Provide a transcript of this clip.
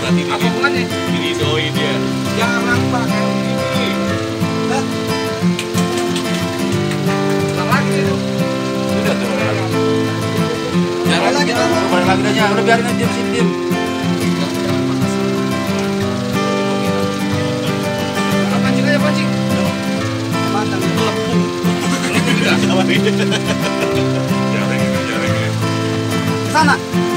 berarti Apa hubungannya? ini doi dia. Jarang pakai ini. Hah? Ulang lagi itu. Udah tuh. Jarang lagi tuh. Balik lagi aja. Udah biarin aja di sini diem. Pancing aja pancing. Mantap. Melepung. Jarang ya. Ke sana.